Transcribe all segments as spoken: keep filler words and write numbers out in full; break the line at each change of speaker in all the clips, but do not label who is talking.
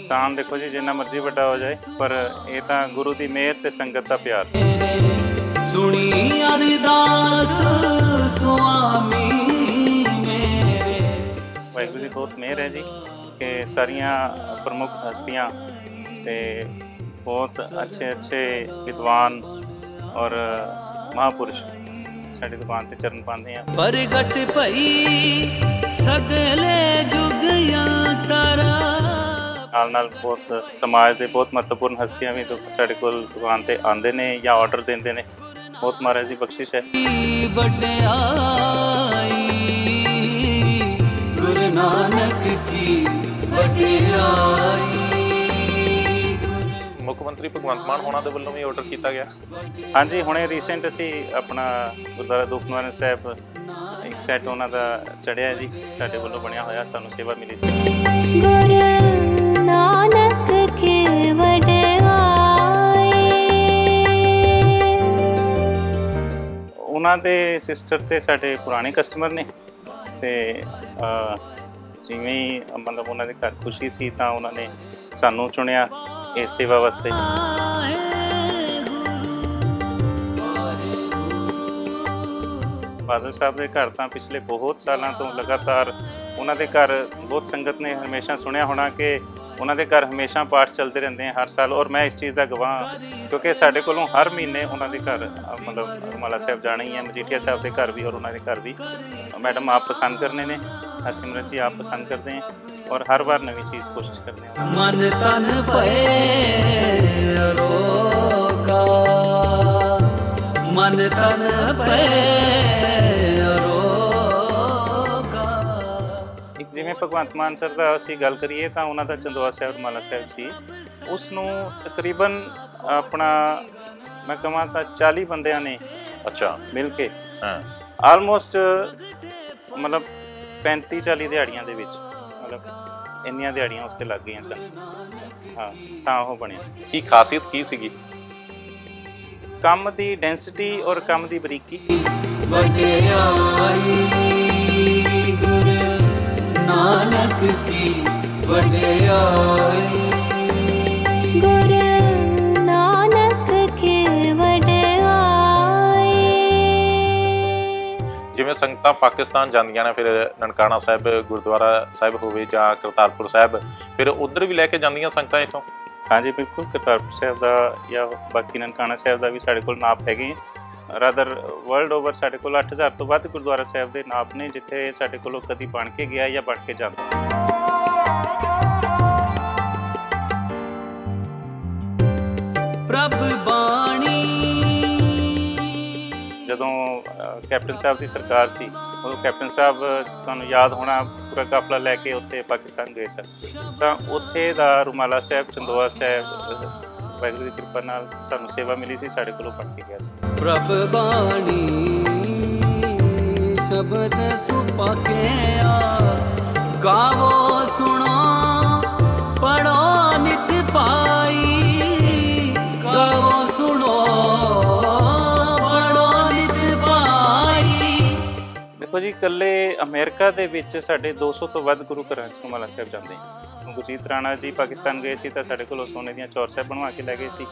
इंसान देखो जी जिन्ना मर्जी बड़ा हो जाए पर ये तो गुरु की मेहर ते संगत का प्यार।
सुनी अरदास स्वामी मेरे।
वाहिगुरू जी बहुत मेहर है जी कि सारिया प्रमुख हस्तियाँ ते बहुत अच्छे अच्छे विद्वान और महापुरुष साड़ी दुकान ते चरण पाते हैं।
प्रगट भई सगले जुग यंतर।
नाल नाल बहुत समाज के बहुत महत्वपूर्ण हस्तियां भी तो साढ़े कोल दुकान ते आंदे ने या ऑर्डर देंदे ने। बहुत महाराज की बख्शिश है।
गुरु नानक की वडियाई।
मुख्यमंत्री भगवंत मान होना दे वल्लों भी ऑर्डर किया गया।
हाँ जी हुणे रीसेंट असी अपना गुरुद्वारा दुख निवारण साहब एक सैट उन्हों का चढ़िया जी साडे वल्लों बनया होया सानू सेवा मिली सी।
गुरु नानक की वडियाई।
उन्हों दे सिस्टर ते साडे पुराने कस्टमर ने ते जिवें ही मतलब उन्होंने घर खुशी सी तां उन्होंने सानू चुनिया इस सेवा वास्ते। बादल साहब के घर तो पिछले बहुत सालों तो लगातार उन्होंने घर बहुत संगत ने हमेशा सुनिया होना कि उन्होंने घर हमेशा पाठ चलते रहते हैं हर साल। और मैं इस चीज़ का गवाह क्योंकि साढ़े को हर महीने उन्होंने घर मतलब रुमाला साहब जाना ही है। मजीठिया साहब के घर भी और उन्होंने घर भी मैडम आप पसंद करने ने हरसिमरत जी आप पसंद करते हैं और हर बार नवी चीज़ कोशिश करते हैं।
मन तन पे रोका मन तन पे
जिमें भगवंत मान सर का असीं गल करिए तो उन्हों का चंदोआ साहब रुमाला साहब सी उसनों तकरीबन अपना मैं कहा तो चाली बंदियां ने
अच्छा
मिल के
हाँ
आलमोस्ट मतलब पैंती चाली दिहाड़ियां दे विच मतलब इन्नियां दिहाड़ियां उसते लग गई सन। हाँ तां ओह बनिया।
की खासियत की सीगी?
काम की डेंसिटी और काम की बरीकी।
नानक की वडियाई।
गुरु नानक की वडियाई।
जिवें संगतां पाकिस्तान जांदियां ने फिर ननकाना साहब गुरुद्वारा साहब होवे जां करतारपुर साहब फिर उधर भी लैके जांदियां संगतां इत्थों?
हाँ जी बिल्कुल करतारपुर साहब का या बाकी ननकाना साहब का भी साढ़े कोल नाप हैगे रादर वर्ल्ड ओवर साढ़े कोल अठ हज़ार तो वध गुरुद्वारा साहब के नाप ने जिथे साढ़े कोलों कदी बन के गया या बन के जाता।
प्रभ बाणी
जदों कैप्टन साहब की सरकार सी उदों कैप्टन साहब तुहानूं याद होना पूरा काफला लैके उत्थे पाकिस्तान गए सन तां उत्थे दा रुमाला साहब चंदोआ साहब वाहिगुरू की कृपा नाल सानूं सेवा मिली सी साढ़े कोलों बन के गया सी।
प्रभ बाणी शब्द सुपकिया गावो सुनो पढ़ो नित पाई। गावो सुनो पढ़ो नित पाई।
देखो जी कल्ले अमेरिका दे विच साढ़े दो सौ तो वध गुरु घरां च रुमाला साहब जाते हैं। गुरजीत राणा जी पाकिस्तान गए सी तो साढ़े कोलों सोने दियां चौर साहब बनवा के लै गए सी।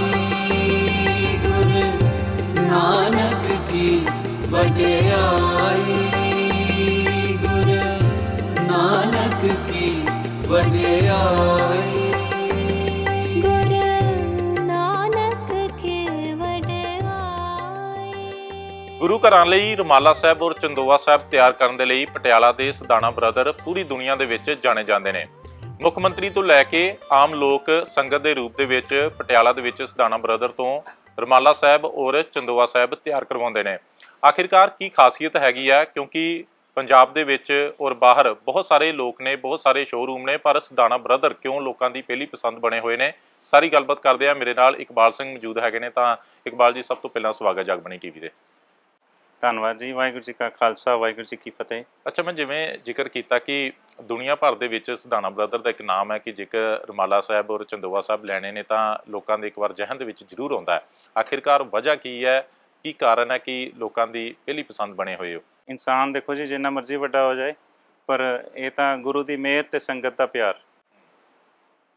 नानक की वडियाई। गुरु नानक की वडियाई।
गुरु नानक की वडियाई।
गुरु घरां लई रुमाला साहब और चंदोआ साहब तैयार करन दे लई पटियाला दे सदाना ब्रदर पूरी दुनिया दे विच जाने जांदे ने। मुख मंत्री तो लैके आम लोक संगत के रूप के पटियाला दे विच सदाना ब्रदर तो रुमाला साहब और चंदोआ साहब तैयार करवाउंदे ने। आखिरकार की खासियत हैगी है क्योंकि पंजाब दे विच और बाहर बहुत सारे लोग ने बहुत सारे शोरूम ने पर सदाना ब्रदर क्यों लोगों की पहली पसंद बने हुए ने सारी गलबात करते हैं। मेरे नाल इकबाल सिंह मौजूद है ने। तां इकबाल जी सब तो पहला स्वागत जगबानी टीवी दे।
धन्यवाद जी। वाहिगुरू जी का खालसा वाहिगुरू जी की फतेह।
अच्छा मैं जिवें जिक्र किया कि दुनिया भर दे विच सदाना ब्रदर का एक नाम है कि जेकर रुमाला साहब और चंदोआ साहब लैने ने तां लोकां दे एक बार जहन दे विच जरूर आउंदा है। आखिरकार वजह की है की कारण है कि लोकां दी पहली पसंद बने हुए हो?
इंसान देखो जी जिन्ना मर्जी वड्डा हो जाए पर यह तो गुरु की मेहर ते संगत का प्यार।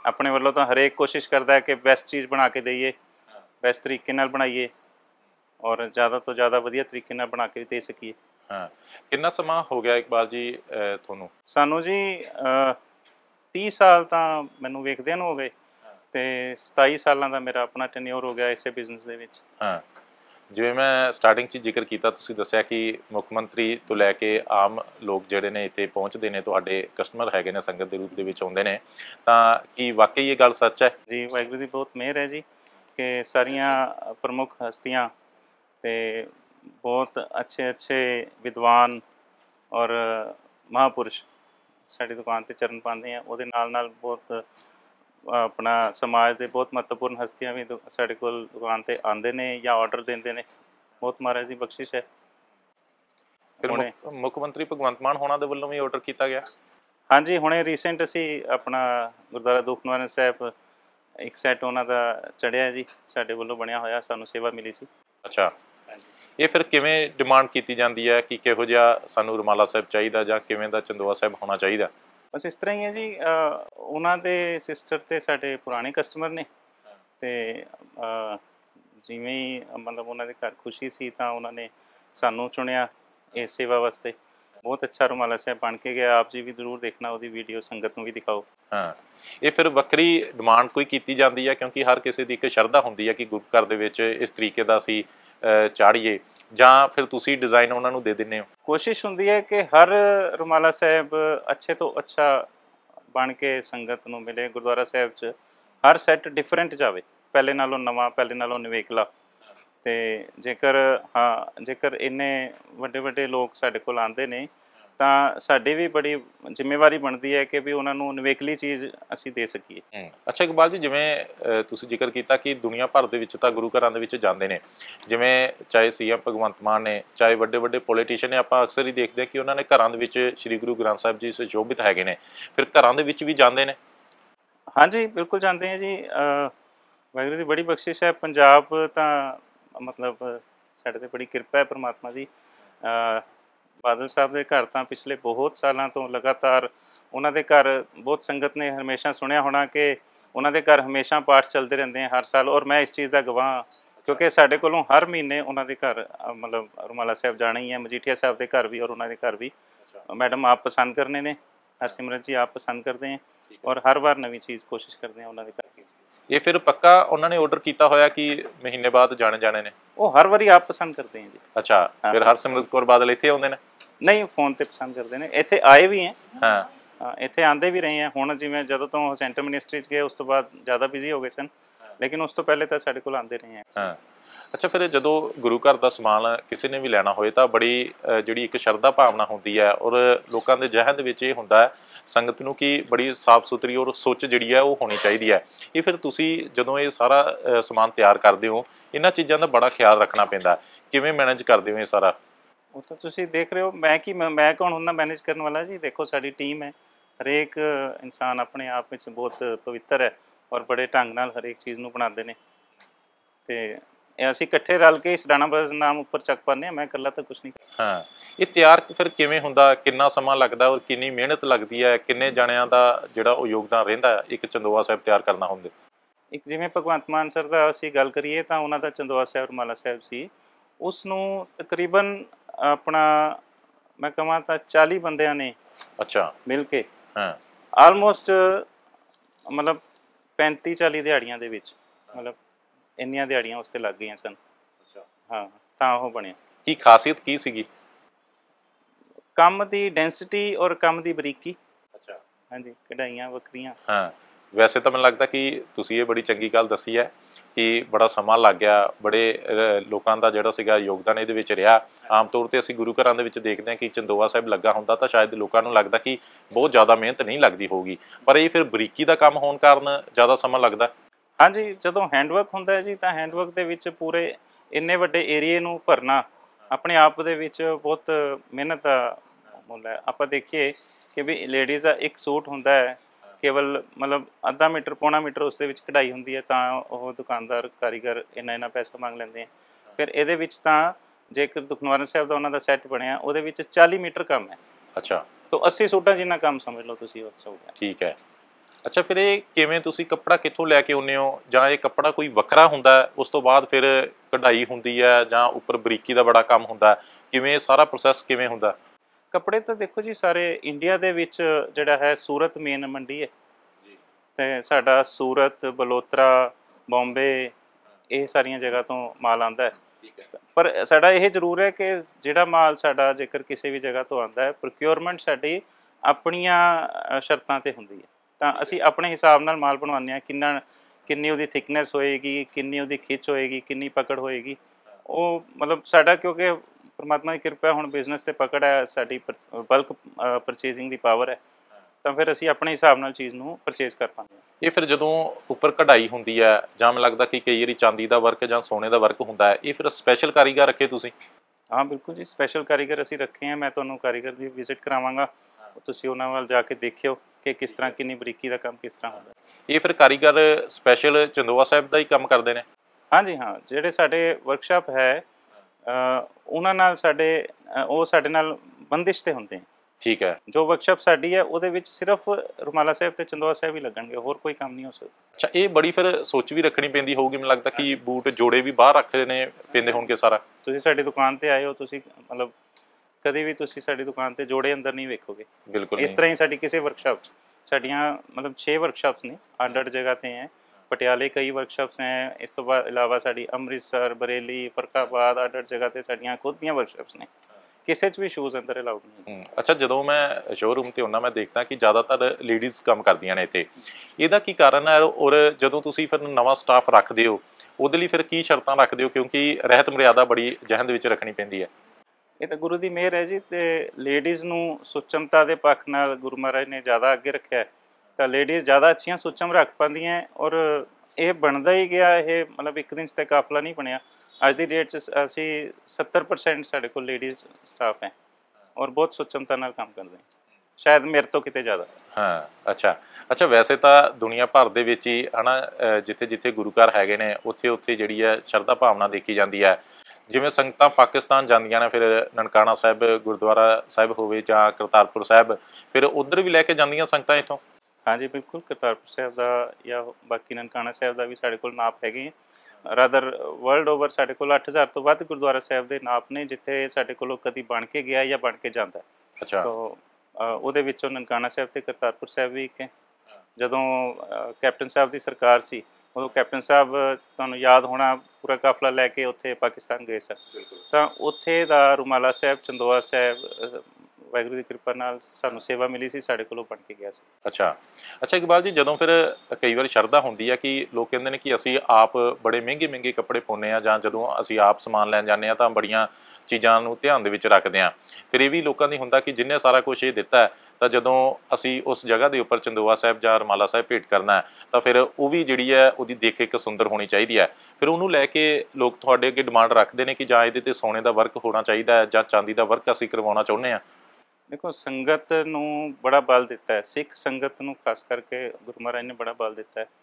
ਆਪਣੇ ਵੱਲੋਂ ਤਾਂ ਹਰੇਕ ਕੋਸ਼ਿਸ਼ ਕਰਦਾ ਹੈ ਕਿ ਬੈਸਟ ਚੀਜ਼ ਬਣਾ ਕੇ ਦਈਏ, ਬੈਸਟ ਤਰੀਕੇ ਨਾਲ ਬਣਾਈਏ ਔਰ ਜ਼ਿਆਦਾ ਤੋਂ ਜ਼ਿਆਦਾ ਵਧੀਆ ਤਰੀਕੇ ਨਾਲ ਬਣਾ ਕੇ ਦੇ ਸਕੀਏ।
ਹਾਂ, ਕਿੰਨਾ ਸਮਾਂ ਹੋ ਗਿਆ ਇਕਬਾਲ ਜੀ ਅਹ, ਤੁਹਾਨੂੰ?
ਸਾਨੂੰ ਜੀ ਅ, ਤੀਹ ਸਾਲ ਤਾਂ ਮੈਨੂੰ ਵੇਖਦਿਆਂ ਨੂੰ ਹੋ ਗਏ ਤੇ ਸਤਾਈ ਸਾਲਾਂ ਦਾ ਮੇਰਾ ਆਪਣਾ ਟੈਨਿਓਰ ਹੋ ਗਿਆ ਇਸੇ ਬਿਜ਼ਨਸ ਦੇ ਵਿੱਚ।
ਹਾਂ, ਜਿਵੇਂ ਮੈਂ ਸਟਾਰਟਿੰਗ 'ਚ ਜ਼ਿਕਰ ਕੀਤਾ, ਤੁਸੀਂ ਦੱਸਿਆ ਕਿ ਮੁੱਖ ਮੰਤਰੀ ਤੋਂ ਲੈ ਕੇ ਆਮ ਲੋਕ ਜਿਹੜੇ ਨੇ ਇੱਥੇ ਪਹੁੰਚਦੇ ਨੇ, ਤੁਹਾਡੇ ਕਸਟਮਰ ਹੈਗੇ ਨੇ, ਸੰਗਤ ਦੇ ਰੂਪ ਦੇ ਵਿੱਚ ਆਉਂਦੇ ਨੇ, ਤਾਂ ਕੀ ਵਾਕਈ ਇਹ ਗੱਲ ਸੱਚ ਹੈ?
ਜੀ ਵਾਹਿਗੁਰੂ ਦੀ ਬਹੁਤ ਮਿਹਰ ਹੈ ਜੀ ਕਿ ਸਾਰੀਆਂ ਪ੍ਰਮੁੱਖ ਹਸਤੀਆਂ ਤੇ ਬਹੁਤ ਅੱਛੇ ਅੱਛੇ ਵਿਦਵਾਨ ਔਰ ਮਹਾਂਪੁਰਸ਼ ਸਾਡੀ ਦੁਕਾਨ ਤੇ ਚਰਨ ਪਾਉਂਦੇ ਆ। ਉਹਦੇ ਨਾਲ ਨਾਲ ਬਹੁਤ ਆਪਣਾ ਸਮਾਜ ਦੇ ਬਹੁਤ ਮਹੱਤਵਪੂਰਨ ਹਸਤੀਆਂ ਵੀ ਦੁ- ਸਾਡੇ ਕੋਲ ਦੁਕਾਨ ਤੇ ਆਉਂਦੇ ਨੇ ਜਾਂ ਆਰਡਰ ਦਿੰਦੇ ਨੇ। ਬਹੁਤ ਮਹਾਰਾਜ ਦੀ ਬਖਸ਼ਿਸ਼ ਹੈ।
ਫਿਰ
ਹੁਣੇ
ਮੁੱਖ ਮੁੱਖ ਮੰਤਰੀ ਭਗਵੰਤ ਮਾਨ ਹੋਣਾ ਦੇ ਵੱਲੋਂ ਵੀ ਆਰਡਰ ਕੀਤਾ ਗਿਆ?
ਹਾਂਜੀ, ਹੁਣੇ ਰੀਸੈਂਟ ਅਸੀਂ ਆਪਣਾ ਗੁਰਦੁਆਰਾ ਦੁੱਖ ਨਿਵਾਰਨ ਸਾਹਿਬ ਇੱਕ ਸੈੱਟ ਉਹਨਾਂ ਦਾ ਚੜਿਆ ਜੀ, ਸਾਡੇ ਵੱਲੋਂ ਬਣਿਆ ਹੋਇਆ, ਸਾਨੂੰ ਸੇਵਾ ਮਿਲੀ ਸੀ।
ਅੱਛਾ, ਇਹ ਫਿਰ ਕਿਵੇਂ ਡਿਮਾਂਡ ਕੀਤੀ ਜਾਂਦੀ ਹੈ ਕਿ ਕਿਹੋ ਜਿਹਾ ਸਾਨੂੰ ਰੁਮਾਲਾ ਸਾਹਿਬ ਚਾਹੀਦਾ ਜਾਂ ਕਿਵੇਂ ਦਾ ਚੰਦੋਆ ਸਾਹਿਬ ਹੋਣਾ ਚਾਹੀਦਾ?
ਬਸ ਇਸ ਤਰ੍ਹਾਂ ਹੀ ਹੈ ਜੀ, ਅ, ਉਹਨਾਂ ਦੇ ਸਿਸਟਰ ਤੇ ਸਾਡੇ ਪੁਰਾਣੇ ਕਸਟਮਰ ਨੇ ਤੇ ਅ, ਜਿਵੇਂ ਹੀ ਮਤਲਬ ਉਹਨਾਂ ਦੇ ਘਰ ਖੁਸ਼ੀ ਸੀ ਤਾਂ ਉਹਨਾਂ ਨੇ ਸਾਨੂੰ ਚੁਣਿਆ ਇਸ ਸੇਵਾ ਵਾਸਤੇ। ਬਹੁਤ ਅੱਛਾ ਰੁਮਾਲਾ ਸਾਹਿਬ ਬਣ ਕੇ ਗਿਆ। ਆਪ ਜੀ ਵੀ ਜ਼ਰੂਰ ਦੇਖਣਾ, ਉਹਦੀ ਵੀਡੀਓ ਸੰਗਤ ਨੂੰ ਵੀ ਦਿਖਾਓ।
ਹਾਂ, ਇਹ ਫਿਰ ਵੱਖਰੀ ਡਿਮਾਂਡ ਕੋਈ ਕੀਤੀ ਜਾਂਦੀ ਹੈ ਕਿਉਂਕਿ ਹਰ ਕਿਸੇ ਦੀ ਇੱਕ ਸ਼ਰਧਾ ਹੁੰਦੀ ਹੈ ਕਿ ਗੁਰੂ ਘਰ ਦੇ ਵਿੱਚ ਇਸ ਤਰੀਕੇ ਦਾ ਅਸੀਂ ਚਾੜੀਏ, ਜਾਂ ਫਿਰ ਤੁਸੀਂ ਡਿਜ਼ਾਈਨ ਉਹਨਾਂ ਨੂੰ ਦੇ ਦਿੰਦੇ ਹੋ?
ਕੋਸ਼ਿਸ਼ ਹੁੰਦੀ ਹੈ ਕਿ ਹਰ ਰੁਮਾਲਾ ਸਾਹਿਬ ਅੱਛੇ ਤੋਂ ਅੱਛਾ ਬਣ ਕੇ ਸੰਗਤ ਨੂੰ ਮਿਲੇ। ਗੁਰਦੁਆਰਾ ਸਾਹਿਬ 'ਚ ਹਰ ਸੈੱਟ ਡਿਫਰੈਂਟ ਜਾਵੇ, ਪਹਿਲੇ ਨਾਲੋਂ ਨਵਾਂ, ਪਹਿਲੇ ਨਾਲੋਂ ਨਿਵੇਕਲਾ। ਤੇ ਜੇਕਰ ਹਾਂ ਜੇਕਰ ਇੰਨੇ ਵੱਡੇ ਵੱਡੇ ਲੋਕ ਸਾਡੇ ਕੋਲ ਆਉਂਦੇ ਨੇ ਤਾਂ ਸਾਡੀ ਵੀ ਬੜੀ ਜ਼ਿੰਮੇਵਾਰੀ ਬਣਦੀ ਹੈ ਕਿ ਵੀ ਉਹਨਾਂ ਨੂੰ ਨਿਵੇਕਲੀ ਚੀਜ਼ ਅਸੀਂ ਦੇ ਸਕੀਏ।
ਹੂੰ, ਅੱਛਾ ਇਕਬਾਲ ਜੀ, ਜਿਵੇਂ ਤੁਸੀਂ ਜ਼ਿਕਰ ਕੀਤਾ ਕਿ ਦੁਨੀਆ ਭਰ ਦੇ ਵਿੱਚ ਤਾਂ ਗੁਰੂ ਘਰਾਂ ਦੇ ਵਿੱਚ ਜਾਂਦੇ ਨੇ, ਜਿਵੇਂ ਚਾਹੇ ਸੀ ਐਮ ਭਗਵੰਤ ਮਾਨ ਨੇ, ਚਾਹੇ ਵੱਡੇ ਵੱਡੇ ਪੋਲੀਟੀਸ਼ੀਅਨ ਨੇ, ਆਪਾਂ ਅਕਸਰ ਹੀ ਦੇਖਦੇ ਹਾਂ ਕਿ ਉਹਨਾਂ ਨੇ ਘਰਾਂ ਦੇ ਵਿੱਚ ਸ੍ਰੀ ਗੁਰੂ ਗ੍ਰੰਥ ਸਾਹਿਬ ਜੀ ਸੁਸ਼ੋਭਿਤ ਹੈਗੇ ਨੇ, ਫਿਰ ਘਰਾਂ ਦੇ ਵਿੱਚ ਵੀ ਜਾਂਦੇ ਨੇ?
ਹਾਂਜੀ, ਬਿਲਕੁਲ ਜਾਂਦੇ ਹਾਂ ਜੀ। ਵਾਹਿਗੁਰੂ ਦੀ ਬੜੀ ਬਖਸ਼ਿਸ਼ ਹੈ। ਪੰਜਾਬ ਤਾਂ ਮਤਲਬ ਸਾਡੇ 'ਤੇ ਬੜੀ ਕਿਰਪਾ ਹੈ ਪਰਮਾਤਮਾ ਦੀ। ਬਾਦਲ ਸਾਹਿਬ ਦੇ ਘਰ ਤਾਂ ਪਿਛਲੇ ਬਹੁਤ ਸਾਲਾਂ ਤੋਂ ਲਗਾਤਾਰ ਉਹਨਾਂ ਦੇ ਘਰ ਬਹੁਤ ਸੰਗਤ ਨੇ ਹਮੇਸ਼ਾ ਸੁਣਿਆ ਹੋਣਾ ਕਿ ਉਹਨਾਂ ਦੇ ਘਰ ਹਮੇਸ਼ਾ ਪਾਠ ਚੱਲਦੇ ਰਹਿੰਦੇ ਆ ਹਰ ਸਾਲ, ਔਰ ਮੈਂ ਇਸ ਚੀਜ਼ ਦਾ ਗਵਾਹ ਕਿਉਂਕਿ ਸਾਡੇ ਕੋਲੋਂ ਹਰ ਮਹੀਨੇ ਉਹਨਾਂ ਦੇ ਘਰ ਮਤਲਬ ਰੁਮਾਲਾ ਸਾਹਿਬ ਜਾਣਾ ਹੀ ਹੈ। ਮਜੀਠੀਆ ਸਾਹਿਬ ਦੇ ਘਰ ਵੀ ਔਰ ਉਹਨਾਂ ਦੇ ਘਰ ਵੀ। ਮੈਡਮ ਆਪ ਪਸੰਦ ਕਰਨੇ ਨੇ, ਹਰਸਿਮਰਤ ਜੀ ਆਪ ਪਸੰਦ ਕਰਦੇ ਹੈ ਔਰ ਹਰ ਵਾਰ ਨਵੀਂ ਚੀਜ਼ ਕੋਸ਼ਿਸ਼ ਕਰਦੇ ਹਾਂ ਉਹਨਾਂ ਦੇ ਘਰ।
ਇਹ ਫਿਰ ਪੱਕਾ ਉਹਨਾਂ ਨੇ ਆਰਡਰ ਕੀਤਾ ਹੋਇਆ ਕਿ ਮਹੀਨੇ ਬਾਅਦ ਜਾਣੇ ਜਾਣੇ ਨੇ?
ਉਹ ਹਰ ਵਾਰੀ ਆਪ ਪਸੰਦ ਕਰਦੇ ਹੈ ਜੀ।
ਅੱਛਾ, ਫਿਰ ਹਰਸਿਮਰਤ ਕੌਰ ਬਾਦਲ ਇੱਥੇ ਆਉਂਦੇ ਨੇ?
ਨਹੀਂ, ਫੋਨ ਤੇ ਪਸੰਦ ਕਰਦੇ ਨੇ। ਇੱਥੇ ਆਏ ਵੀ ਹੈ,
ਹਾਂ,
ਇੱਥੇ ਆਉਂਦੇ ਵੀ ਰਹੇ ਆ। ਹੁਣ ਜਿਵੇਂ ਜਦੋਂ ਤੋਂ ਸੈਂਟਰ ਮਿਨਿਸਟਰੀ 'ਚ ਗਏ ਉਸ ਤੋਂ ਬਾਅਦ ਜ਼ਿਆਦਾ ਬਿਜ਼ੀ ਹੋ ਗਏ ਸਨ, ਲੇਕਿਨ ਉਸ ਤੋਂ ਪਹਿਲੇ ਤਾਂ ਸਾਡੇ ਕੋਲ ਆਉਂਦੇ ਰਹੇ ਆ।
ਹਾਂ, ਅੱਛਾ, ਫਿਰ ਜਦੋਂ ਗੁਰੂ ਘਰ ਦਾ ਸਮਾਨ ਕਿਸੇ ਨੇ ਵੀ ਲੈਣਾ ਹੋਏ ਤਾਂ ਬੜੀ ਜਿਹੜੀ ਇੱਕ ਸ਼ਰਧਾ ਭਾਵਨਾ ਹੁੰਦੀ ਹੈ ਔਰ ਲੋਕਾਂ ਦੇ ਜ਼ਿਹਨ ਦੇ ਵਿੱਚ ਇਹ ਹੁੰਦਾ ਹੈ ਸੰਗਤ ਨੂੰ ਕਿ ਬੜੀ ਸਾਫ਼ ਸੁਥਰੀ ਔਰ ਸੁੱਚ ਜਿਹੜੀ ਹੈ ਉਹ ਹੋਣੀ ਚਾਹੀਦੀ ਹੈ। ਇਹ ਫਿਰ ਤੁਸੀਂ ਜਦੋਂ ਇਹ ਸਾਰਾ ਸਮਾਨ ਤਿਆਰ ਕਰਦੇ ਹੋ, ਇਹਨਾਂ ਚੀਜ਼ਾਂ ਦਾ ਬੜਾ ਖਿਆਲ ਰੱਖਣਾ ਪੈਂਦਾ, ਕਿਵੇਂ ਮੈਨੇਜ ਕਰਦੇ ਹੋ ਇਹ ਸਾਰਾ?
ਉਹ ਤਾਂ ਤੁਸੀਂ ਦੇਖ ਰਹੇ ਹੋ, ਮੈਂ ਕੀ ਮੈਂ ਕੌਣ ਹੁੰਦਾ ਮੈਨੇਜ ਕਰਨ ਵਾਲਾ ਜੀ? ਦੇਖੋ, ਸਾਡੀ ਟੀਮ ਹੈ। ਹਰੇਕ ਇਨਸਾਨ ਆਪਣੇ ਆਪ ਵਿੱਚ ਬਹੁਤ ਪਵਿੱਤਰ ਹੈ ਔਰ ਬੜੇ ਢੰਗ ਨਾਲ ਹਰੇਕ ਚੀਜ਼ ਨੂੰ ਬਣਾਉਂਦੇ ਨੇ ਤੇ ਅਸੀਂ ਇਕੱਠੇ ਰਲ ਕੇ ਸਦਾਣਾ ਬ੍ਰਦਰਜ਼ ਨਾਮ ਉੱਪਰ ਚੱਕ ਪਾਉਂਦੇ ਹਾਂ। ਮੈਂ ਇਕੱਲਾ ਤਾਂ ਕੁਛ ਨਹੀਂ।
ਹਾਂ, ਇਹ ਤਿਆਰ ਫਿਰ ਕਿਵੇਂ ਹੁੰਦਾ, ਕਿੰਨਾ ਸਮਾਂ ਲੱਗਦਾ ਔਰ ਕਿੰਨੀ ਮਿਹਨਤ ਲੱਗਦੀ ਹੈ, ਕਿੰਨੇ ਜਣਿਆਂ ਦਾ ਜਿਹੜਾ ਉਹ ਯੋਗਦਾਨ ਰਹਿੰਦਾ ਇੱਕ ਚੰਦੋਆ ਸਾਹਿਬ ਤਿਆਰ ਕਰਨਾ ਹੁੰਦੇ?
ਇੱਕ ਜਿਵੇਂ ਭਗਵੰਤ ਮਾਨ ਸਰ ਦਾ ਅਸੀਂ ਗੱਲ ਕਰੀਏ ਤਾਂ ਉਹਨਾਂ ਦਾ ਚੰਦੋਆ ਸਾਹਿਬ ਰੁਮਾਲਾ ਸਾਹਿਬ ਸੀ, ਉਸ ਨੂੰ ਤਕਰੀਬਨ ਆਪਣਾ ਮੈਂ ਕਹਾਂ ਤਾਂ ਚਾਲੀ ਬੰਦਿਆਂ ਨੇ
ਅੱਛਾ ਮਿਲ
ਕੇ
ਹਾਂ
ਆਲਮੋਸਟ ਮਤਲਬ ਪੈਂਤੀ ਚਾਲੀ ਦਿਹਾੜੀਆਂ ਦੇ ਵਿੱਚ ਮਤਲਬ ਇੰਨੀਆਂ ਦਿਹਾੜੀਆਂ ਉਸ 'ਤੇ ਲੱਗ ਗਈਆਂ ਸਨ। ਅੱਛਾ, ਹਾਂ, ਤਾਂ ਉਹ ਬਣਿਆ।
ਕੀ ਖਾਸੀਅਤ ਕੀ ਸੀਗੀ?
ਕੰਮ ਦੀ ਡੈਂਸਿਟੀ ਔਰ ਕੰਮ ਦੀ ਬਰੀਕੀ।
ਅੱਛਾ,
ਹਾਂਜੀ, ਕਢਾਈਆਂ ਵੱਖਰੀਆਂ।
ਹਾਂ, ਵੈਸੇ ਤਾਂ ਮੈਨੂੰ ਲੱਗਦਾ ਕਿ ਤੁਸੀਂ ਇਹ ਬੜੀ ਚੰਗੀ ਗੱਲ ਦੱਸੀ ਹੈ ਕਿ ਬੜਾ ਸਮਾਂ ਲੱਗ ਗਿਆ, ਬੜੇ ਲੋਕਾਂ ਦਾ ਜਿਹੜਾ ਸੀਗਾ ਯੋਗਦਾਨ ਇਹਦੇ ਵਿੱਚ ਰਿਹਾ। ਆਮ ਤੌਰ 'ਤੇ ਅਸੀਂ ਗੁਰੂ ਘਰਾਂ ਦੇ ਵਿੱਚ ਦੇਖਦੇ ਹਾਂ ਕਿ ਚੰਦੋਆ ਸਾਹਿਬ ਲੱਗਾ ਹੁੰਦਾ ਤਾਂ ਸ਼ਾਇਦ ਲੋਕਾਂ ਨੂੰ ਲੱਗਦਾ ਕਿ ਬਹੁਤ ਜ਼ਿਆਦਾ ਮਿਹਨਤ ਨਹੀਂ ਲੱਗਦੀ ਹੋਊਗੀ, ਪਰ ਇਹ ਫਿਰ ਬਰੀਕੀ ਦਾ ਕੰਮ ਹੋਣ ਕਾਰਨ ਜ਼ਿਆਦਾ ਸਮਾਂ ਲੱਗਦਾ।
ਹਾਂਜੀ, ਜਦੋਂ ਹੈਂਡਵਰਕ ਹੁੰਦਾ ਹੈ ਜੀ ਤਾਂ ਹੈਂਡਵਰਕ ਦੇ ਵਿੱਚ ਪੂਰੇ ਇੰਨੇ ਵੱਡੇ ਏਰੀਏ ਨੂੰ ਭਰਨਾ ਆਪਣੇ ਆਪ ਦੇ ਵਿੱਚ ਬਹੁਤ ਮਿਹਨਤ ਦਾ ਮੁੱਲ ਹੈ। ਆਪਾਂ ਦੇਖੀਏ ਕਿ ਵੀ ਲੇਡੀਜ਼ ਦਾ ਇੱਕ ਸੂਟ ਹੁੰਦਾ ਹੈ, ਕੇਵਲ ਮਤਲਬ ਅੱਧਾ ਮੀਟਰ ਪੌਣਾ ਮੀਟਰ ਉਸ ਦੇ ਵਿੱਚ ਕਢਾਈ ਹੁੰਦੀ ਹੈ ਤਾਂ ਉਹ ਦੁਕਾਨਦਾਰ ਕਾਰੀਗਰ ਇੰਨਾ ਇੰਨਾ ਪੈਸਾ ਮੰਗ ਲੈਂਦੇ ਆ। ਫਿਰ ਇਹਦੇ ਵਿੱਚ ਤਾਂ ਜੇਕਰ ਦੁੱਖ ਨਿਵਾਰਨ ਸਾਹਿਬ ਦਾ ਉਹਨਾਂ ਦਾ ਸੈੱਟ ਬਣਿਆ ਉਹਦੇ ਵਿੱਚ ਚਾਲੀ ਮੀਟਰ ਕੰਮ ਹੈ।
ਅੱਛਾ,
ਤਾਂ ਅੱਸੀ ਸੂਟਾਂ ਜਿੰਨਾ ਕੰਮ ਸਮਝ ਲਓ ਤੁਸੀਂ ਉਸ ਹੋ ਗਿਆ।
ਠੀਕ ਹੈ। ਅੱਛਾ, ਫਿਰ ਇਹ ਕਿਵੇਂ ਤੁਸੀਂ ਕੱਪੜਾ ਕਿੱਥੋਂ ਲੈ ਕੇ ਆਉਂਦੇ ਹੋ, ਜਾਂ ਇਹ ਕੱਪੜਾ ਕੋਈ ਵੱਖਰਾ ਹੁੰਦਾ ਹੈ, ਉਸ ਤੋਂ ਬਾਅਦ ਫਿਰ ਕਢਾਈ ਹੁੰਦੀ ਹੈ ਜਾਂ ਉੱਪਰ ਬਰੀਕੀ ਦਾ ਬੜਾ ਕੰਮ ਹੁੰਦਾ ਹੈ, ਕਿਵੇਂ ਇਹ ਸਾਰਾ ਪ੍ਰੋਸੈਸ ਕਿਵੇਂ ਹੁੰਦਾ?
ਕੱਪੜੇ ਤਾਂ ਦੇਖੋ ਜੀ ਸਾਰੇ ਇੰਡੀਆ ਦੇ ਵਿੱਚ ਜਿਹੜਾ ਹੈ ਸੂਰਤ ਮੇਨ ਮੰਡੀ ਹੈ
ਜੀ।
ਤੇ ਸਾਡਾ ਸੂਰਤ, ਬਲੋਤਰਾ, ਬੰਬੇ, ਇਹ ਸਾਰੀਆਂ ਜਗ੍ਹਾ ਤੋਂ ਮਾਲ ਆਉਂਦਾ ਹੈ।
ਠੀਕ ਹੈ।
ਪਰ ਸਾਡਾ ਇਹ ਜ਼ਰੂਰ ਹੈ ਕਿ ਜਿਹੜਾ ਮਾਲ ਸਾਡਾ ਜੇਕਰ ਕਿਸੇ ਵੀ ਜਗ੍ਹਾ ਤੋਂ ਆਉਂਦਾ ਹੈ, ਪ੍ਰੋਕਿਉਰਮੈਂਟ ਸਾਡੀ ਆਪਣੀਆਂ ਅ, ਸ਼ਰਤਾਂ ਤੇ ਹੁੰਦੀ ਹੈ। ਤਾਂ ਅਸੀਂ ਆਪਣੇ ਹਿਸਾਬ ਨਾਲ ਮਾਲ ਬਣਵਾਉਂਦੇ ਹਾਂ, ਕਿੰਨਾ ਕਿੰਨੀ ਉਹਦੀ ਥਿਕਨੈਸ ਹੋਏਗੀ, ਕਿੰਨੀ ਉਹਦੀ ਖਿੱਚ ਹੋਏਗੀ, ਕਿੰਨੀ ਪਕੜ ਹੋਏਗੀ। ਉਹ ਮਤਲਬ ਸਾਡਾ ਕਿਉਂਕਿ ਪਰਮਾਤਮਾ ਦੀ ਕਿਰਪਾ ਹੁਣ ਬਿਜ਼ਨਸ ਤੇ ਪਕੜ ਹੈ, ਸਾਡੀ ਬਲਕ ਪਰਚੇਜ਼ਿੰਗ ਦੀ ਪਾਵਰ ਹੈ, ਤਾਂ ਫਿਰ ਅਸੀਂ ਆਪਣੇ ਹਿਸਾਬ ਨਾਲ ਚੀਜ਼ ਨੂੰ ਪਰਚੇਜ਼ ਕਰ ਪਾਉਂਦੇ ਹਾਂ।
ਇਹ ਫਿਰ ਜਦੋਂ ਉੱਪਰ ਕਢਾਈ ਹੁੰਦੀ ਹੈ, ਜਾਂ ਮੈਨੂੰ ਲੱਗਦਾ ਕਿ ਕਈ ਵਾਰੀ ਚਾਂਦੀ ਦਾ ਵਰਕ ਜਾਂ ਸੋਨੇ ਦਾ ਵਰਕ ਹੁੰਦਾ ਹੈ, ਇਹ ਫਿਰ ਸਪੈਸ਼ਲ ਕਾਰੀਗਰ ਰੱਖੇ ਤੁਸੀਂ?
ਹਾਂ ਬਿਲਕੁਲ ਜੀ, ਸਪੈਸ਼ਲ ਕਾਰੀਗਰ ਅਸੀਂ ਰੱਖੇ ਆ। ਮੈਂ ਤੁਹਾਨੂੰ ਕਾਰੀਗਰ ਦੀ ਵਿਜ਼ਿਟ ਕਰਾਵਾਂਗਾ, ਤੁਸੀਂ ਉਹਨਾਂ ਵੱਲ ਜਾ ਕੇ ਦੇਖਿਓ ਕਿ ਕਿਸ ਤਰ੍ਹਾਂ ਕਿੰਨੀ ਬਰੀਕੀ ਦਾ ਕੰਮ ਕਿਸ ਤਰ੍ਹਾਂ ਹੁੰਦਾ।
ਇਹ ਫਿਰ ਕਾਰੀਗਰ ਸਪੈਸ਼ਲ ਚੰਦੋਆ ਸਾਹਿਬ ਦਾ ਹੀ ਕੰਮ ਕਰਦੇ ਨੇ?
ਹਾਂਜੀ ਹਾਂ, ਜਿਹੜੇ ਸਾਡੇ ਵਰਕਸ਼ਾਪ ਹੈ ਉਹਨਾਂ ਨਾਲ ਸਾਡੇ ਉਹ ਸਾਡੇ ਨਾਲ ਬੰਦਿਸ਼ ਤੇ ਹੁੰਦੇ ਆ।
ਠੀਕ ਹੈ।
ਜੋ ਵਰਕਸ਼ਾਪ ਸਾਡੀ ਹੈ ਉਹਦੇ ਵਿੱਚ ਸਿਰਫ ਰੁਮਾਲਾ ਸਾਹਿਬ ਤੇ ਚੰਦੋਆ ਸਾਹਿਬ ਹੀ ਲੱਗਣਗੇ, ਹੋਰ ਕੋਈ ਕੰਮ ਨਹੀਂ ਹੋ ਸਕਦਾ।
ਅੱਛਾ, ਇਹ ਬੜੀ ਫਿਰ ਸੋਚ ਵੀ ਰੱਖਣੀ ਪੈਂਦੀ ਹੋਊਗੀ, ਮੈਨੂੰ ਲੱਗਦਾ ਕਿ ਬੂਟ ਜੋੜੇ ਵੀ ਬਾਹਰ ਰੱਖਦੇ ਨੇ ਪੈਂਦੇ ਹੋਣਗੇ ਸਾਰਾ।
ਤੁਸੀਂ ਸਾਡੀ ਦੁਕਾਨ ਤੇ ਆਏ ਹੋ, ਤੁਸੀਂ ਮਤਲਬ ਕਦੇ ਵੀ ਤੁਸੀਂ ਸਾਡੀ ਦੁਕਾਨ ਤੇ ਜੋੜੇ ਅੰਦਰ ਨਹੀਂ ਵੇਖੋਗੇ।
ਬਿਲਕੁਲ
ਇਸ ਤਰ੍ਹਾਂ ਹੀ ਸਾਡੀ ਕਿਸੇ ਵਰਕਸ਼ਾਪ 'ਚ ਸਾਡੀਆਂ ਮਤਲਬ ਛੇ ਵਰਕਸ਼ਾਪਸ ਨੇ, ਅੱਡ ਅੱਡ ਜਗ੍ਹਾ ਤੇ ਹੈ। ਪਟਿਆਲੇ ਕਈ ਵਰਕਸ਼ਾਪਸ ਹੈ, ਇਸ ਤੋਂ ਬਾਅਦ ਇਲਾਵਾ ਸਾਡੀ ਅੰਮ੍ਰਿਤਸਰ, ਬਰੇਲੀ, ਫਰਕਾਬਾਦ ਅੱਡ ਅੱਡ ਜਗ੍ਹਾ ਤੇ ਸਾਡੀਆਂ ਖੁਦ ਦੀਆਂ ਵਰਕਸ਼ਾਪਸ ਨੇ। ਕਿਸੇ 'ਚ ਵੀ ਸ਼ੂਜ਼ ਅੰਦਰ ਅਲਾਉਡ ਨਹੀਂ।
ਅੱਛਾ, ਜਦੋਂ ਮੈਂ ਸ਼ੋਅਰੂਮ ਤੇ ਹੁੰਦਾ ਮੈਂ ਦੇਖਦਾ ਕਿ ਜ਼ਿਆਦਾਤਰ ਲੇਡੀਜ਼ ਕੰਮ ਕਰਦੀਆਂ ਨੇ ਇੱਥੇ, ਇਹਦਾ ਕੀ ਕਾਰਨ ਹੈ? ਔਰ ਜਦੋਂ ਤੁਸੀਂ ਫਿਰ ਨਵਾਂ ਸਟਾਫ ਰੱਖਦੇ ਹੋ ਉਹਦੇ ਲਈ ਫਿਰ ਕੀ ਸ਼ਰਤਾਂ ਰੱਖਦੇ ਹੋ, ਕਿਉਂਕਿ ਰਹਿਤ ਮਰਿਆਦਾ ਬੜੀ ਜ਼ਿਹਨ ਦੇ ਵਿੱਚ ਰੱਖਣੀ ਪੈਂਦੀ ਹੈ?
ਇਹ ਤਾਂ ਗੁਰੂ ਦੀ ਮਿਹਰ ਹੈ ਜੀ, ਤੇ ਲੇਡੀਜ਼ ਨੂੰ ਸੁਚਮਤਾ ਦੇ ਪੱਖ ਨਾਲ ਗੁਰੂ ਮਹਾਰਾਜ ਨੇ ਜ਼ਿਆਦਾ ਅੱਗੇ ਰੱਖਿਆ, ਤਾਂ ਲੇਡੀਜ਼ ਜ਼ਿਆਦਾ ਅੱਛੀਆਂ ਸੁਚਮ ਰੱਖ ਪਾਉਂਦੀਆਂ। ਔਰ ਇਹ ਬਣਦਾ ਹੀ ਗਿਆ, ਇਹ ਮਤਲਬ ਇੱਕ ਦਿਨ 'ਚ ਤਾਂ ਕਾਫਲਾ ਨਹੀਂ ਬਣਿਆ। ਅੱਜ ਦੀ ਡੇਟ 'ਚ ਅਸੀਂ ਸੱਤਰ ਪਰਸੈਂਟ ਸਾਡੇ ਕੋਲ ਲੇਡੀਜ਼ ਸਟਾਫ ਹੈ, ਔਰ ਬਹੁਤ ਸੁਚਮਤਾ ਨਾਲ ਕੰਮ ਕਰਦੇ, ਸ਼ਾਇਦ ਮੇਰੇ ਤੋਂ ਕਿਤੇ ਜ਼ਿਆਦਾ।
ਹਾਂ, ਅੱਛਾ ਅੱਛਾ ਵੈਸੇ ਤਾਂ ਦੁਨੀਆ ਭਰ ਦੇ ਵਿੱਚ ਹੀ ਹੈ ਨਾ, ਜਿੱਥੇ ਜਿੱਥੇ ਗੁਰੂ ਘਰ ਹੈਗੇ ਨੇ ਉੱਥੇ ਉੱਥੇ ਜਿਹੜੀ ਹੈ ਸ਼ਰਧਾ ਭਾਵਨਾ ਦੇਖੀ ਜਾਂਦੀ ਹੈ। ਜਿਵੇਂ ਸੰਗਤਾਂ ਪਾਕਿਸਤਾਨ ਜਾਂਦੀਆਂ ਨੇ, ਫਿਰ ਨਨਕਾਣਾ ਸਾਹਿਬ ਗੁਰਦੁਆਰਾ ਸਾਹਿਬ ਹੋਵੇ ਜਾਂ ਕਰਤਾਰਪੁਰ ਸਾਹਿਬ, ਫਿਰ ਉੱਧਰ ਵੀ ਲੈ ਕੇ ਜਾਂਦੀਆਂ ਸੰਗਤਾਂ ਇੱਥੋਂ?
ਹਾਂਜੀ ਬਿਲਕੁਲ, ਕਰਤਾਰਪੁਰ ਸਾਹਿਬ ਦਾ ਜਾਂ ਬਾਕੀ ਨਨਕਾਣਾ ਸਾਹਿਬ ਦਾ ਵੀ ਸਾਡੇ ਕੋਲ ਨਾਪ ਹੈਗੇ। ਰਾਦਰ ਵਰਲਡ ਓਵਰ ਸਾਡੇ ਕੋਲ ਅੱਠ ਹਜ਼ਾਰ ਤੋਂ ਵੱਧ ਗੁਰਦੁਆਰਾ ਸਾਹਿਬ ਦੇ ਨਾਪ ਨੇ, ਜਿੱਥੇ ਸਾਡੇ ਕੋਲੋਂ ਕਦੀ ਬਣ ਕੇ ਗਿਆ ਜਾਂ ਬਣ ਕੇ ਜਾਂਦਾ।
ਅੱਛਾ।
ਤਾਂ ਉਹਦੇ ਵਿੱਚੋਂ ਨਨਕਾਣਾ ਸਾਹਿਬ ਤੇ ਕਰਤਾਰਪੁਰ ਸਾਹਿਬ ਵੀ ਇੱਕ ਹੈ। ਜਦੋਂ ਕੈਪਟਨ ਸਾਹਿਬ ਦੀ ਸਰਕਾਰ ਸੀ, ਉਦੋਂ ਕੈਪਟਨ ਸਾਹਿਬ ਤੁਹਾਨੂੰ ਯਾਦ ਹੋਣਾ ਪੂਰਾ ਕਾਫਲਾ ਲੈ ਕੇ ਉੱਥੇ ਪਾਕਿਸਤਾਨ ਗਏ ਸਨ, ਤਾਂ ਉੱਥੇ ਦਾ ਰੁਮਾਲਾ ਸਾਹਿਬ, ਚੰਦੋਆ ਸਾਹਿਬ ਵਾਹਿਗੁਰੂ ਦੀ ਕਿਰਪਾ ਨਾਲ ਸਾਨੂੰ ਸੇਵਾ ਮਿਲੀ ਸੀ, ਸਾਡੇ ਕੋਲੋਂ ਬਣ ਕੇ ਗਿਆ ਸੀ।
ਅੱਛਾ ਅੱਛਾ ਇਕਬਾਲ ਜੀ, ਜਦੋਂ ਫਿਰ ਕਈ ਵਾਰ ਸ਼ਰਧਾ ਹੁੰਦੀ ਹੈ ਕਿ ਲੋਕ ਕਹਿੰਦੇ ਨੇ ਕਿ ਅਸੀਂ ਆਪ ਬੜੇ ਮਹਿੰਗੇ ਮਹਿੰਗੇ ਕੱਪੜੇ ਪਾਉਂਦੇ ਹਾਂ, ਜਾਂ ਜਦੋਂ ਅਸੀਂ ਆਪ ਸਮਾਨ ਲੈਣ ਜਾਂਦੇ ਹਾਂ ਤਾਂ ਬੜੀਆਂ ਚੀਜ਼ਾਂ ਨੂੰ ਧਿਆਨ ਦੇ ਵਿੱਚ ਰੱਖਦੇ ਹਾਂ। ਫਿਰ ਇਹ ਵੀ ਲੋਕਾਂ ਦੀ ਹੁੰਦਾ ਕਿ ਜਿਹਨੇ ਸਾਰਾ ਕੁਛ ਇਹ ਦਿੱਤਾ ਹੈ, ਤਾਂ ਜਦੋਂ ਅਸੀਂ ਉਸ ਜਗ੍ਹਾ ਦੇ ਉੱਪਰ ਚੰਦੋਆ ਸਾਹਿਬ ਜਾਂ ਰੁਮਾਲਾ ਸਾਹਿਬ ਭੇਟ ਕਰਨਾ ਹੈ, ਤਾਂ ਫਿਰ ਉਹ ਵੀ ਜਿਹੜੀ ਹੈ ਉਹਦੀ ਦੇਖ ਇੱਕ ਸੁੰਦਰ ਹੋਣੀ ਚਾਹੀਦੀ ਹੈ। ਫਿਰ ਉਹਨੂੰ ਲੈ ਕੇ ਲੋਕ ਤੁਹਾਡੇ ਅੱਗੇ ਡਿਮਾਂਡ ਰੱਖਦੇ ਨੇ ਕਿ ਜਾਂ ਇਹਦੇ 'ਤੇ ਸੋਨੇ ਦਾ ਵਰਕ ਹੋਣਾ ਚਾਹੀਦਾ ਹੈ ਜਾਂ ਚਾਂਦੀ ਦਾ ਵਰਕ ਅਸੀਂ ਕਰਵਾਉਣਾ ਚਾਹੁੰਦੇ ਹਾਂ।
ਦੇਖੋ, ਸੰਗਤ ਨੂੰ ਬੜਾ ਬਲ ਦਿੱਤਾ ਹੈ, ਸਿੱਖ ਸੰਗਤ ਨੂੰ ਖਾਸ ਕਰਕੇ ਗੁਰੂ ਮਹਾਰਾਜ ਨੇ ਬੜਾ ਬਲ ਦਿੱਤਾ ਹੈ।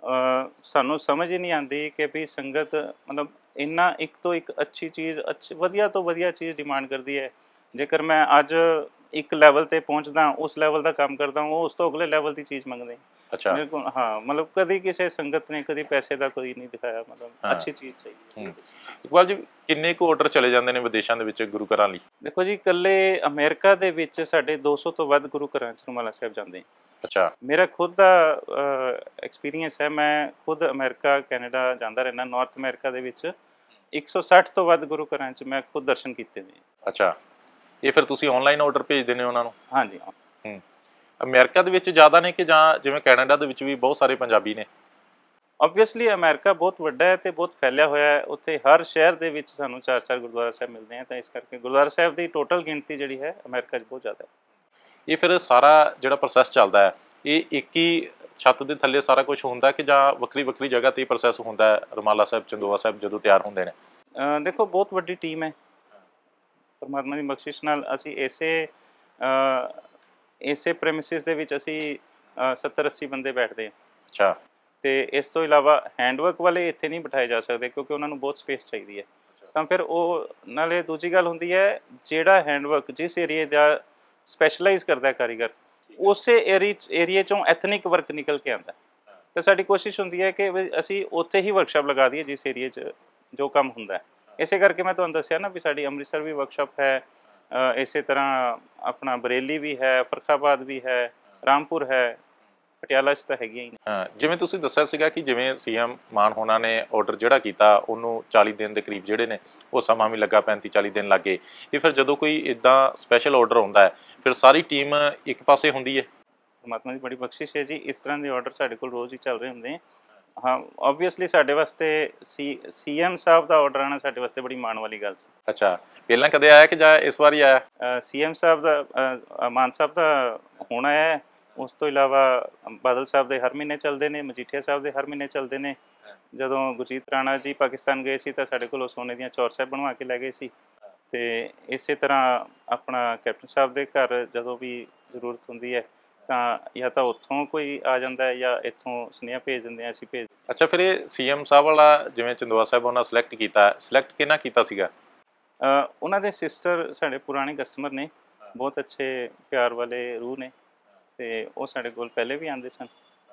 ਸਾਨੂੰ ਸਮਝ ਹੀ ਨਹੀਂ ਆਉਂਦੀ ਕਿ ਵੀ ਸੰਗਤ ਮਤਲਬ ਇੰਨਾ ਇੱਕ ਤੋਂ ਇੱਕ ਅੱਛੀ ਚੀਜ਼, ਅੱਛੀ ਵਧੀਆ ਤੋਂ ਵਧੀਆ ਚੀਜ਼ ਡਿਮਾਂਡ ਕਰਦੀ ਹੈ। ਜੇਕਰ ਮੈਂ ਅੱਜ ਇੱਕ ਲੈਵਲ ਤੇ ਪਹੁੰਚਦਾ, ਉਸ ਲੈਵਲ ਦਾ ਕੰਮ ਕਰਦਾ, ਉਹ ਉਸ ਤੋਂ ਅਗਲੇ ਲੈਵਲ ਦੀ ਚੀਜ਼ ਮੰਗਦੇ।
ਅੱਛਾ।
ਮੇਰੇ ਕੋਲ ਹਾਂ ਮਤਲਬ ਕਦੀ ਕਿਸੇ ਸੰਗਤ ਨੇ ਕਦੀ ਪੈਸੇ ਦਾ ਕੋਈ ਨਹੀਂ ਦਿਖਾਇਆ, ਮਤਲਬ ਅੱਛੀ ਚੀਜ਼ ਚਾਹੀਦੀ।
ਇਕਬਾਲ ਜੀ, ਕਿੰਨੇ ਕੁ ਆਰਡਰ ਚਲੇ ਜਾਂਦੇ ਨੇ ਵਿਦੇਸ਼ਾਂ ਦੇ ਵਿੱਚ ਗੁਰੂ ਘਰਾਂ ਲਈ?
ਦੇਖੋ ਜੀ, ਇਕੱਲੇ ਅਮਰੀਕਾ ਦੇ ਵਿੱਚ ਸਾਡੇ ਦੋ ਸੌ ਤੋਂ ਵੱਧ ਗੁਰੂ ਘਰਾਂ 'ਚ ਰੁਮਾਲਾ ਸਾਹਿਬ ਜਾਂਦੇ।
ਅੱਛਾ।
ਮੇਰਾ ਖੁਦ ਦਾ ਐਕਸਪੀਰੀਅੰਸ ਹੈ, ਮੈਂ ਖੁਦ ਅਮਰੀਕਾ, ਕੈਨੇਡਾ ਜਾਂਦਾ ਰਹਿਣਾ। ਨਾਰਥ ਅਮਰੀਕਾ ਦੇ ਵਿੱਚ ਇੱਕ ਸੌ ਸੱਠ ਤੋਂ ਵੱਧ ਗੁਰੂ ਘਰਾਂ 'ਚ ਮੈਂ ਖੁਦ ਦਰਸ਼ਨ ਕੀਤੇ ਨੇ।
ਅੱਛਾ, ਇਹ ਫਿਰ ਤੁਸੀਂ ਆਨਲਾਈਨ ਆਰਡਰ ਭੇਜਦੇ ਨੇ ਉਹਨਾਂ ਨੂੰ?
ਹਾਂਜੀ।
ਹੂੰ, ਅਮਰੀਕਾ ਦੇ ਵਿੱਚ ਜ਼ਿਆਦਾ ਨੇ ਕਿ ਜਾਂ ਜਿਵੇਂ ਕੈਨੇਡਾ ਦੇ ਵਿੱਚ ਵੀ ਬਹੁਤ ਸਾਰੇ ਪੰਜਾਬੀ ਨੇ?
ਓਬਵੀਅਸਲੀ ਅਮਰੀਕਾ ਬਹੁਤ ਵੱਡਾ ਹੈ ਤੇ ਬਹੁਤ ਫੈਲਿਆ ਹੋਇਆ ਹੈ, ਉੱਥੇ ਹਰ ਸ਼ਹਿਰ ਦੇ ਵਿੱਚ ਸਾਨੂੰ ਚਾਰ ਚਾਰ ਗੁਰਦੁਆਰਾ ਸਾਹਿਬ ਮਿਲਦੇ ਆ, ਤਾਂ ਇਸ ਕਰਕੇ ਗੁਰਦੁਆਰਾ ਸਾਹਿਬ ਦੀ ਟੋਟਲ ਗਿਣਤੀ ਜਿਹੜੀ ਹੈ ਅਮਰੀਕਾ 'ਚ ਬਹੁਤ ਜ਼ਿਆਦਾ ਹੈ।
ਇਹ ਫਿਰ ਸਾਰਾ ਜਿਹੜਾ ਪ੍ਰੋਸੈਸ ਚੱਲਦਾ ਹੈ, ਇਹ ਇੱਕ ਹੀ ਛੱਤ ਦੇ ਥੱਲੇ ਸਾਰਾ ਕੁਝ ਹੁੰਦਾ ਕਿ ਜਾਂ ਵੱਖਰੀ ਵੱਖਰੀ ਜਗ੍ਹਾ 'ਤੇ ਪ੍ਰੋਸੈਸ ਹੁੰਦਾ ਹੈ? ਰੁਮਾਲਾ ਸਾਹਿਬ, ਚੰਦੋਆ ਸਾਹਿਬ ਜਦੋਂ ਤਿਆਰ ਹੁੰਦੇ ਨੇ?
ਦੇਖੋ, ਬਹੁਤ ਵੱਡੀ ਟੀਮ ਹੈ, ਪਰਮਾਤਮਾ ਦੀ ਬਖਸ਼ਿਸ਼ ਨਾਲ ਅਸੀਂ ਇਸੇ ਇਸੇ ਪ੍ਰੈਮਿਸਿਸ ਦੇ ਵਿੱਚ ਅਸੀਂ ਸੱਤਰ ਅੱਸੀ ਬੰਦੇ ਬੈਠਦੇ ਹਾਂ।
ਅੱਛਾ।
ਤੇ ਇਸ ਤੋਂ ਇਲਾਵਾ ਹੈਂਡਵਰਕ ਵਾਲੇ ਇੱਥੇ ਨਹੀਂ ਬਿਠਾਏ ਜਾ ਸਕਦੇ ਕਿਉਂਕਿ ਉਹਨਾਂ ਨੂੰ ਬਹੁਤ ਸਪੇਸ ਚਾਹੀਦੀ ਹੈ। ਤਾਂ ਫਿਰ ਉਹ ਨਾਲੇ ਦੂਜੀ ਗੱਲ ਹੁੰਦੀ ਹੈ, ਜਿਹੜਾ ਹੈਂਡਵਰਕ ਜਿਸ ਏਰੀਏ ਦਾ ਸਪੈਸ਼ਲਾਈਜ਼ ਕਰਦਾ ਕਾਰੀਗਰ, ਉਸੇ ਏਰੀਏ ਚੋਂ ਐਥਨਿਕ ਵਰਕ ਨਿਕਲ ਕੇ ਆਉਂਦਾ। ਤਾਂ ਸਾਡੀ ਕੋਸ਼ਿਸ਼ ਹੁੰਦੀ ਹੈ ਕਿ ਵੀ ਅਸੀਂ ਉੱਥੇ ਹੀ ਵਰਕਸ਼ਾਪ ਲਗਾ ਦਈਏ ਜਿਸ ਏਰੀਏ 'ਚ ਜੋ ਕੰਮ ਹੁੰਦਾ ਹੈ। ਇਸੇ ਕਰਕੇ ਮੈਂ ਤੁਹਾਨੂੰ ਦੱਸਿਆ ਨਾ ਵੀ ਸਾਡੀ ਅੰਮ੍ਰਿਤਸਰ ਵੀ ਵਰਕਸ਼ਾਪ ਹੈ, ਅ, ਇਸੇ ਤਰ੍ਹਾਂ ਆਪਣਾ ਬਰੇਲੀ ਵੀ ਹੈ, ਫਰਖਾਬਾਦ ਵੀ ਹੈ, ਰਾਮਪੁਰ ਹੈ, ਪਟਿਆਲਾ 'ਚ ਤਾਂ ਹੈਗੀਆਂ ਹੀ ਨੇ।
ਹਾਂ, ਜਿਵੇਂ ਤੁਸੀਂ ਦੱਸਿਆ ਸੀਗਾ ਕਿ ਜਿਵੇਂ ਸੀਐਮ ਮਾਨ ਹੋਣਾ ਨੇ ਆਰਡਰ ਜਿਹੜਾ ਕੀਤਾ ਉਹਨੂੰ ਚਾਲੀ ਦਿਨ ਦੇ ਕਰੀਬ ਜਿਹੜੇ ਨੇ ਉਹ ਸਮਾਂ ਵੀ ਲੱਗਾ, ਪੈਂਤੀ ਚਾਲੀ ਦਿਨ ਲੱਗੇ। ਇਹ ਫਿਰ ਜਦੋਂ ਕੋਈ ਇੱਦਾਂ ਸਪੈਸ਼ਲ ਆਰਡਰ ਆਉਂਦਾ ਹੈ ਫਿਰ ਸਾਰੀ ਟੀਮ ਇੱਕ ਪਾਸੇ ਹੁੰਦੀ ਹੈ?
ਪਰਮਾਤਮਾ ਦੀ ਬੜੀ ਬਖਸ਼ਿਸ਼ ਹੈ ਜੀ, ਇਸ ਤਰ੍ਹਾਂ ਦੇ ਆਰਡਰ ਸਾਡੇ ਕੋਲ ਰੋਜ਼ ਹੀ ਚੱਲ ਰਹੇ ਹੁੰਦੇ ਆ। ਹਾਂ, ਓਬਵੀਅਸਲੀ ਸਾਡੇ ਵਾਸਤੇ ਸੀ ਸੀਐਮ ਸਾਹਿਬ ਦਾ ਆਰਡਰ ਆਉਣਾ ਸਾਡੇ ਵਾਸਤੇ ਬੜੀ ਮਾਣ ਵਾਲੀ ਗੱਲ ਸੀ।
ਅੱਛਾ, ਪਹਿਲਾਂ ਕਦੇ ਆਇਆ ਕਿ ਜਾਂ ਇਸ ਵਾਰੀ ਆਇਆ?
ਸੀਐਮ ਸਾਹਿਬ ਦਾ ਅ, ਮਾਨ ਸਾਹਿਬ ਦਾ ਹੁਣ ਆਇਆ। ਉਸ ਤੋਂ ਇਲਾਵਾ ਬਾਦਲ ਸਾਹਿਬ ਦੇ ਹਰ ਮਹੀਨੇ ਚੱਲਦੇ ਨੇ, ਮਜੀਠੀਆ ਸਾਹਿਬ ਦੇ ਹਰ ਮਹੀਨੇ ਚੱਲਦੇ ਨੇ। ਜਦੋਂ ਗੁਰਜੀਤ ਰਾਣਾ ਜੀ ਪਾਕਿਸਤਾਨ ਗਏ ਸੀ ਤਾਂ ਸਾਡੇ ਕੋਲੋਂ ਸੋਨੇ ਦੀਆਂ ਚੌਰ ਸਾਹਿਬ ਬਣਵਾ ਕੇ ਲੈ ਗਏ ਸੀ। ਅਤੇ ਇਸੇ ਤਰ੍ਹਾਂ ਆਪਣਾ ਕੈਪਟਨ ਸਾਹਿਬ ਦੇ ਘਰ ਜਦੋਂ ਵੀ ਜ਼ਰੂਰਤ ਹੁੰਦੀ ਹੈ ਤਾਂ ਜਾਂ ਤਾਂ ਉੱਥੋਂ ਕੋਈ ਆ ਜਾਂਦਾ ਹੈ ਜਾਂ ਇੱਥੋਂ ਸੁਨੇਹਾ ਭੇਜ ਦਿੰਦੇ ਹਾਂ ਅਸੀਂ ਭੇਜ।
ਅੱਛਾ, ਫਿਰ ਇਹ ਸੀਐਮ ਸਾਹਿਬ ਵਾਲਾ ਜਿਵੇਂ ਚੰਦੋਆ ਸਾਹਿਬ ਉਹਨਾਂ ਸਿਲੈਕਟ ਕੀਤਾ, ਸਿਲੈਕਟ ਕਿਹਨਾਂ ਕੀਤਾ ਸੀਗਾ?
ਉਹਨਾਂ ਦੇ ਸਿਸਟਰ ਸਾਡੇ ਪੁਰਾਣੇ ਕਸਟਮਰ ਨੇ, ਬਹੁਤ ਅੱਛੇ ਪਿਆਰ ਵਾਲੇ ਰੂਹ ਨੇ, ਅਤੇ ਉਹ ਸਾਡੇ ਕੋਲ ਪਹਿਲੇ ਵੀ ਆਉਂਦੇ ਸਨ।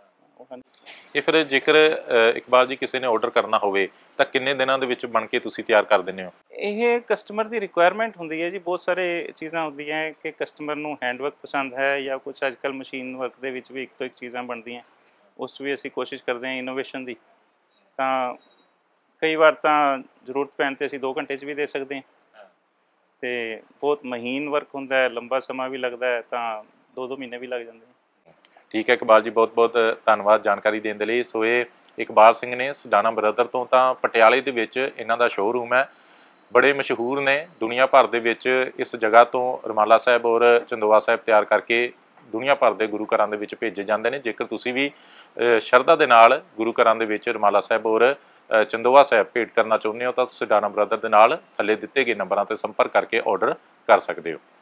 ਇਹ ਫਿਰ ਜੇਕਰ ਇਕਬਾਲ ਜੀ ਕਿਸੇ ਨੇ ਆਰਡਰ ਕਰਨਾ ਹੋਵੇ ਤਾਂ ਕਿੰਨੇ ਦਿਨਾਂ ਦੇ ਵਿੱਚ ਬਣ ਕੇ ਤੁਸੀਂ ਤਿਆਰ ਕਰ ਦਿੰਦੇ ਹੋ?
ਇਹ ਕਸਟਮਰ ਦੀ ਰਿਕੁਆਇਰਮੈਂਟ ਹੁੰਦੀ ਹੈ ਜੀ। ਬਹੁਤ ਸਾਰੇ ਚੀਜ਼ਾਂ ਹੁੰਦੀਆਂ ਹੈ ਕਿ ਕਸਟਮਰ ਨੂੰ ਹੈਂਡ ਵਰਕ ਪਸੰਦ ਹੈ ਜਾਂ ਕੁਛ ਅੱਜ ਕੱਲ੍ਹ ਮਸ਼ੀਨ ਵਰਕ ਦੇ ਵਿੱਚ ਵੀ ਇੱਕ ਤੋਂ ਇੱਕ ਚੀਜ਼ਾਂ ਬਣਦੀਆਂ, ਉਸ 'ਚ ਵੀ ਅਸੀਂ ਕੋਸ਼ਿਸ਼ ਕਰਦੇ ਹਾਂ ਇਨੋਵੇਸ਼ਨ ਦੀ। ਤਾਂ ਕਈ ਵਾਰ ਤਾਂ ਜ਼ਰੂਰਤ ਪੈਣ 'ਤੇ ਅਸੀਂ ਦੋ ਘੰਟੇ 'ਚ ਵੀ ਦੇ ਸਕਦੇ ਹਾਂ, ਅਤੇ ਬਹੁਤ ਮਹੀਨ ਵਰਕ ਹੁੰਦਾ ਹੈ, ਲੰਬਾ ਸਮਾਂ ਵੀ ਲੱਗਦਾ ਹੈ, ਤਾਂ ਦੋ ਦੋ ਮਹੀਨੇ ਵੀ ਲੱਗ ਜਾਂਦੇ ਨੇ।
ਠੀਕ ਹੈ ਇਕਬਾਲ ਜੀ, ਬਹੁਤ ਬਹੁਤ ਧੰਨਵਾਦ ਜਾਣਕਾਰੀ ਦੇਣ ਦੇ ਲਈ। ਸੋ ਇਹ ਇਕਬਾਲ ਸਿੰਘ ਨੇ ਸਡਾਨਾ ਬ੍ਰਦਰ ਤੋਂ। ਤਾਂ ਪਟਿਆਲੇ ਦੇ ਵਿੱਚ ਇਹਨਾਂ ਦਾ ਸ਼ੋਅਰੂਮ ਹੈ, ਬੜੇ ਮਸ਼ਹੂਰ ਨੇ ਦੁਨੀਆ ਭਰ ਦੇ ਵਿੱਚ। ਇਸ ਜਗ੍ਹਾ ਤੋਂ ਰੁਮਾਲਾ ਸਾਹਿਬ ਔਰ ਚੰਦੋਆ ਸਾਹਿਬ ਤਿਆਰ ਕਰਕੇ ਦੁਨੀਆ ਭਰ ਦੇ ਗੁਰੂ ਘਰਾਂ ਦੇ ਵਿੱਚ ਭੇਜੇ ਜਾਂਦੇ ਨੇ। ਜੇਕਰ ਤੁਸੀਂ ਵੀ ਸ਼ਰਧਾ ਦੇ ਨਾਲ ਗੁਰੂ ਘਰਾਂ ਦੇ ਵਿੱਚ ਰੁਮਾਲਾ ਸਾਹਿਬ ਔਰ ਚੰਦੋਆ ਸਾਹਿਬ ਭੇਟ ਕਰਨਾ ਚਾਹੁੰਦੇ ਹੋ ਤਾਂ ਸਡਾਨਾ ਬ੍ਰਦਰ ਦੇ ਨਾਲ ਥੱਲੇ ਦਿੱਤੇ ਗਏ ਨੰਬਰਾਂ 'ਤੇ ਸੰਪਰਕ ਕਰਕੇ ਆਰਡਰ ਕਰ ਸਕਦੇ ਹੋ।